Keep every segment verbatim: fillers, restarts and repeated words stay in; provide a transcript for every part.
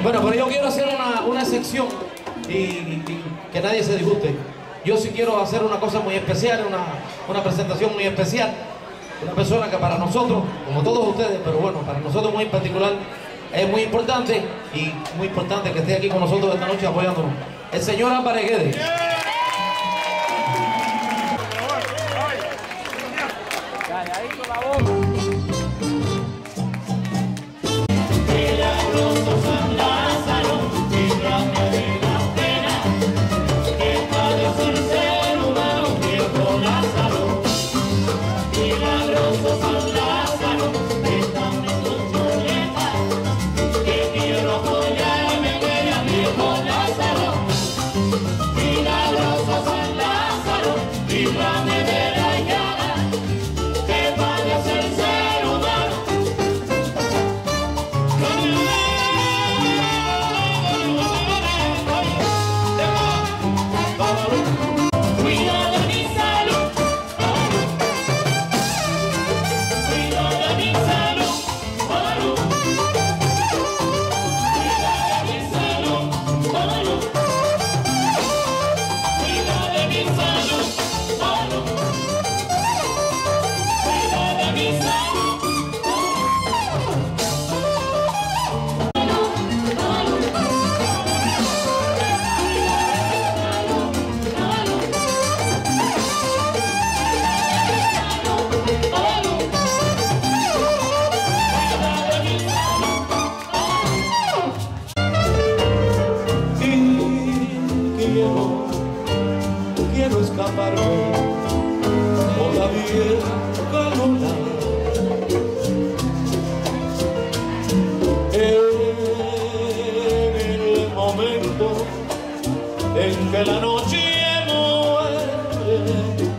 Bueno, pero yo quiero hacer una, una excepción y, y, y que nadie se disguste. Yo sí quiero hacer una cosa muy especial, una, una presentación muy especial. Una persona que para nosotros, como todos ustedes, pero bueno, para nosotros muy en particular, es muy importante y muy importante que esté aquí con nosotros esta noche apoyándonos. El señor Álvarez Guedes. Calladito la boca. Quiero escaparme por la vieja luna. En el momento en que la noche muere,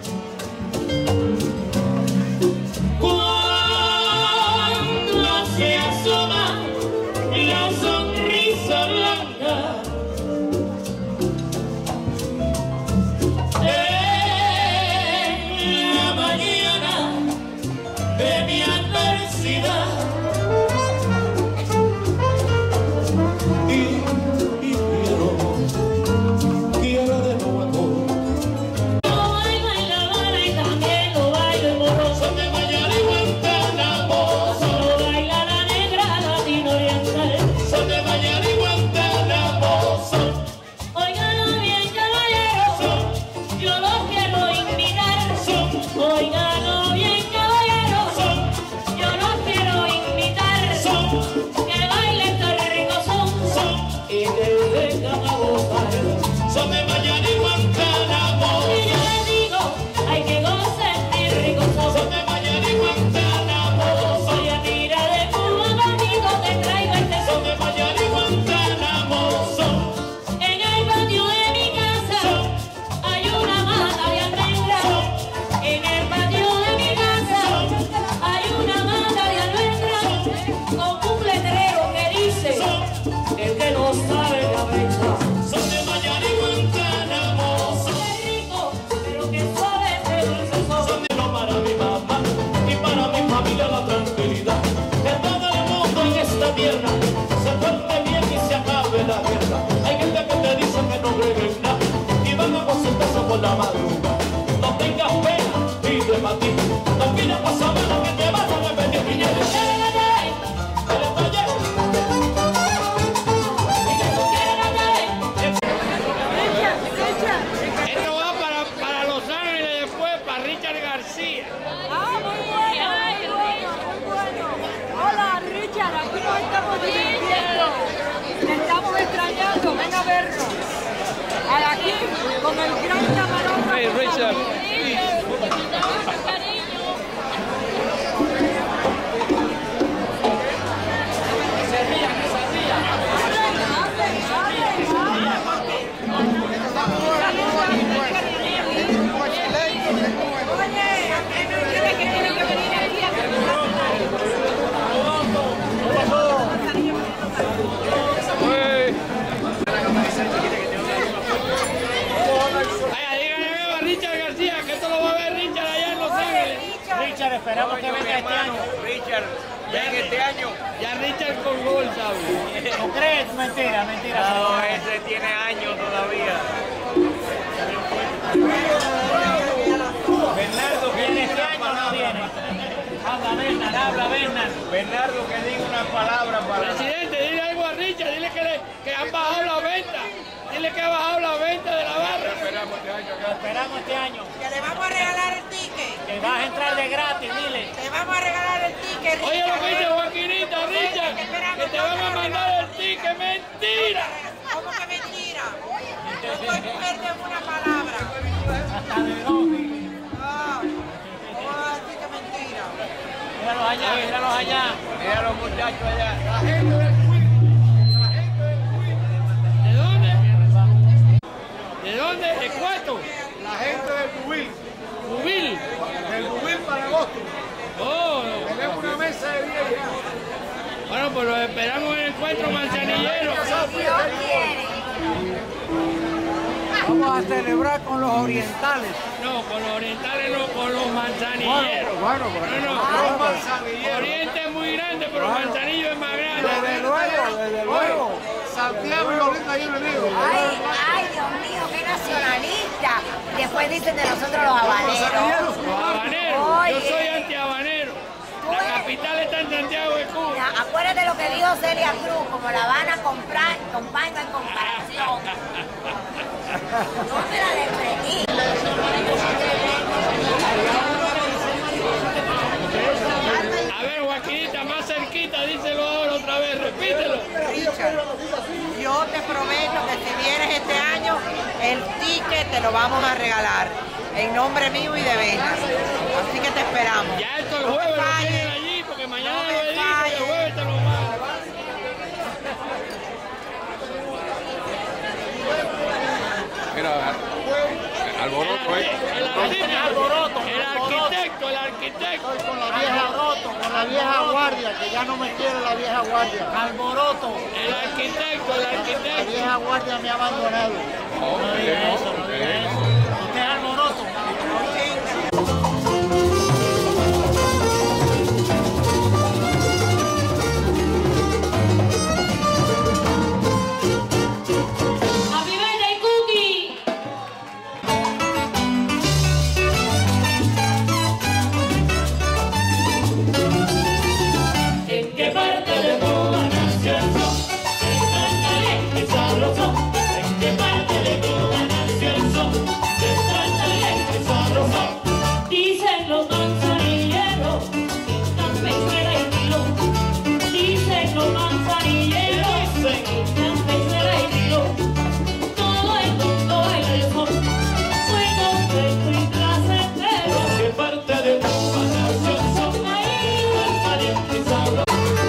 cuando se asoma la sonrisa blanca, de mi adversidad, y, y quiero, quiero de nuevo. Lo bailo en La Habana y también lo bailo en Morroso. Son de Miami y Guantánamo, Lo baila la negra latino oriental. son de Miami y Guantánamo, son. Óigalo bien, caballero, yo los quiero invitar. Óigalo bien, caballero, yo los quiero invitar. Que bailen tan ricos son y que vengan a gozar. Son de Miami y Guantánamo, Y yo les digo, hay que gocen y ricos son son. de Miami y Guantánamo, son. Soy a tira de Cuba, bonito, te traigo este Son de Miami y Guantánamo, son. En el patio de mi casa hay una mata de almendra. En el patio de mi casa hay una mata de almendra con un letrero que dice: el que no sabe la verdad. Son de Miami y Guantánamo, son. Qué rico, pero que suave de dulce son. Son de no para mi mamá y para mi familia la tranquilidad. Que todo el mundo en esta tierra se porte bien y se acabe la guerra. Hay gente que te dice que no beben nada y van a concentrarse por la madrugada. No tengas pena, pide para ti. No pidas para saber lo que te van a repetir. Y ya le Esto va para, para Los Ángeles y después para Richard García. Ah, muy bueno, muy bueno, muy bueno. Hola, Richard, aquí nos estamos divirtiendo. Te estamos extrañando, ven a vernos. Aquí, con el gran camarógrafo. Hey, Richard. Richard, esperamos que venga este año. Richard, ven este año. Ya Richard con gol, ¿sabes? ¿No crees? Mentira, mentira. No, ese tiene años todavía. Bernardo, que ¿Viene diga este una año o no palabra. viene? Habla, Bernard, habla, Bernard. Bernardo, que diga una palabra para... Presidente, dile algo a Richard, dile que, le, que han bajado la venta. Dile que ha bajado la venta de la barra. Esperamos este año acá. Lo esperamos este año. Que le vamos a regalar el ticket. Que vas a entrar de gratis, dile. Le vamos a regalar el ticket. Oye lo que dice Richard. Joaquinita, Richard, que te van a mandar el ticket, mentira. ¿Cómo que mentira? No estoy muerto en una palabra. Hasta de dos. No, ¿cómo vas a decir que mentira? Míralos allá, míralos allá. Mira a los muchachos allá. ¿De dónde? ¿De dónde? ¿De Cueto? La gente del Bubil, Jubil. del Bubil para agosto. Oh, Tenemos una mesa de diez ya. bueno, pues lo esperamos en el encuentro manzanillero. Vamos a celebrar con los orientales. No, con los orientales no, con los manzanilleros. Bueno, No, bueno, no, Oriente es muy grande, pero Manzanillo es más grande. desde luego, desde luego. Santiago y Lolita yo le digo. Ay, ay, Dios mío, qué nacionalista. Después dicen de nosotros los habaneros. Los habaneros, yo Oye. soy antihabanero. La capital está en Santiago de Cuba. Mira, acuérdate lo que dijo Celia Cruz, como la van a comprar, compadre en comparación. No me la desprendí. A ver, Joaquinita, más cerquita, díselo ahora otra vez, repítelo. Richard, yo te prometo que si vienes este año, el ticket te lo vamos a regalar. En nombre mío y de Bernard. Así que te esperamos. Ya esto el No me jueves lo falles. tienen allí, porque mañana No me lo edito y el falles. jueves te lo mando. Mira, alboroto ahí. El artista, alboroto, el arquitecto, el arquitecto. Estoy con la vieja con la vieja guardia, que ya no me quiere la vieja guardia. Alboroto. El arquitecto, el La arquitecto. vieja guardia me ha abandonado. No, No diga eso, no diga eso. Usted es alboroto. Happy birthday, Cookie. ¿En qué parte de Cuba nació el son? Es tan caliente y sabroso. ¿En qué parte de Cuba nació el son? Es tan caliente y sabroso. Dicen los manzanilleros, campesera y tiro. Dicen los manzanilleros, campesera y tiro. Todo el mundo baila el son, bueno, fresco y placentero. ¿En qué parte de Cuba nació el son? Ahí, Es tan caliente y sabroso.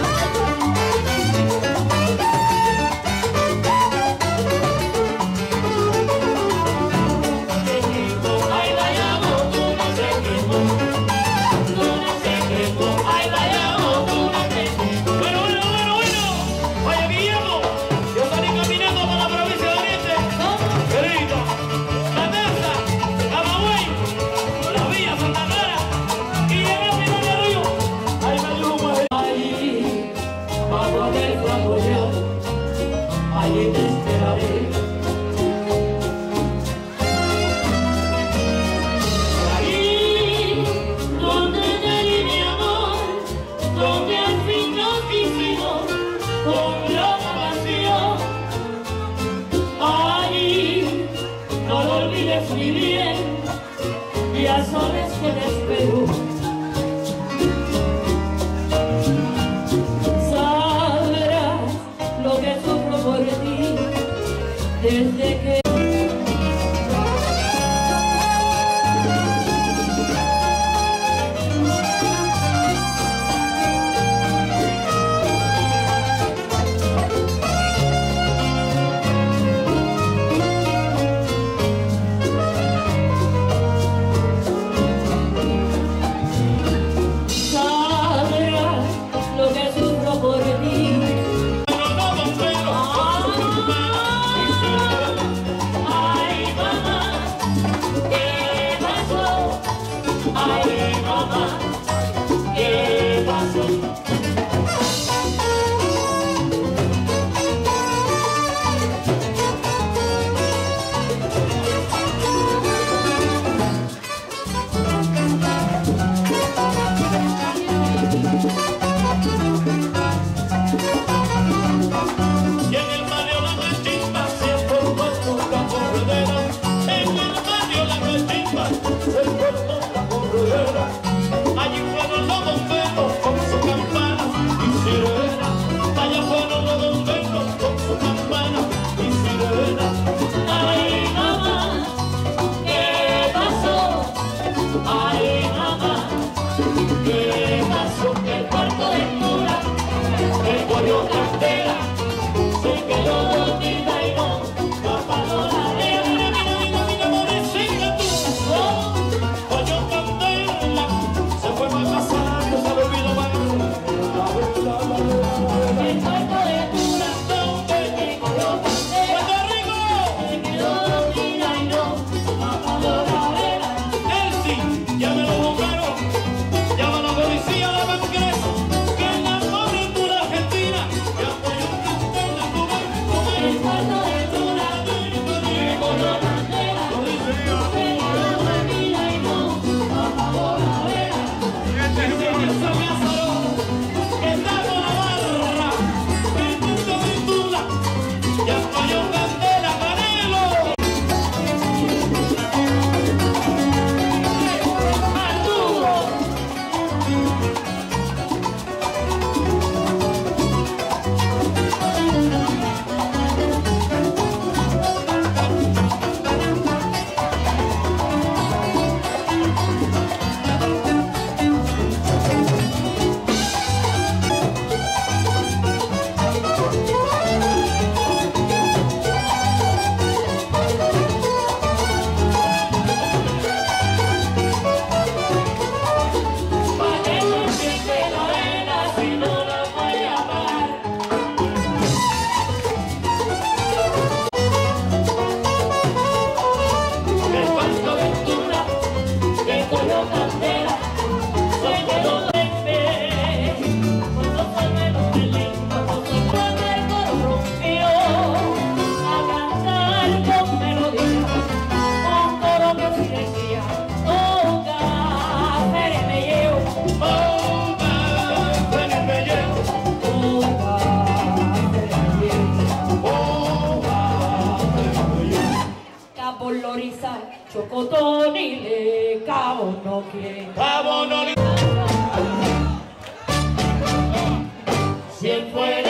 ahí vayamos, tú no sé qué, tú no sé qué, ahí vayamos, tú no sé qué. Bueno, bueno, bueno, bueno. Oye, Guillermo, yo salí caminando para la provincia de Oriente. Querido, Matanza, Camagüey, la Villa Santa Clara, y llegué a Pinar del Río. Ahí me dio un mujer. Allí, bajo aquel flamboyán, allí te esperaré. Allí, donde te di mi amor, donde al fin nos quisimos con loca pasión. Allí, no lo olvides muy bien, y a soles que te espero. Sabrás lo que sufro por ti desde que sabrás lo que sufro por ti. No, no, don Pedro. Chocotonile, cabo no quiere. Cabo no le... Si fuera